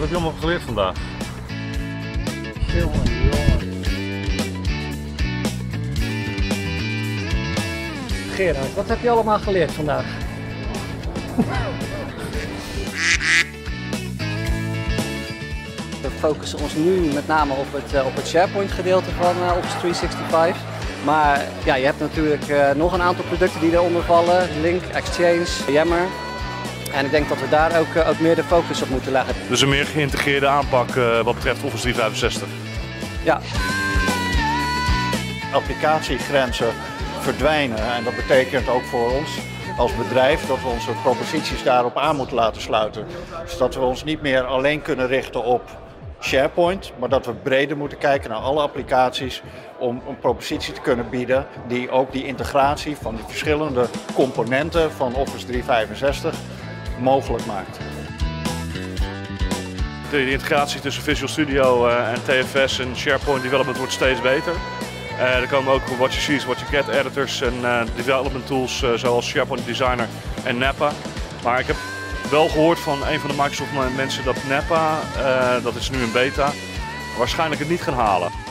heb je allemaal geleerd vandaag? Jongen. Gerard, wat heb je allemaal geleerd vandaag? We focussen ons nu met name op het SharePoint gedeelte van Office 365. Maar ja, je hebt natuurlijk nog een aantal producten die eronder vallen. Lync, Exchange, Yammer. En ik denk dat we daar ook meer de focus op moeten leggen. Dus een meer geïntegreerde aanpak wat betreft Office 365? Ja. Applicatiegrenzen verdwijnen en dat betekent ook voor ons als bedrijf dat we onze proposities daarop aan moeten laten sluiten. Dus dat we ons niet meer alleen kunnen richten op SharePoint, maar dat we breder moeten kijken naar alle applicaties om een propositie te kunnen bieden die ook die integratie van die verschillende componenten van Office 365 mogelijk maakt. De integratie tussen Visual Studio en TFS en SharePoint Development wordt steeds beter. Er komen ook what you see is what you get editors en development tools zoals SharePoint Designer en Nappa. Maar ik heb wel gehoord van een van de Microsoft mensen dat Nappa, dat is nu een beta, waarschijnlijk het niet gaan halen.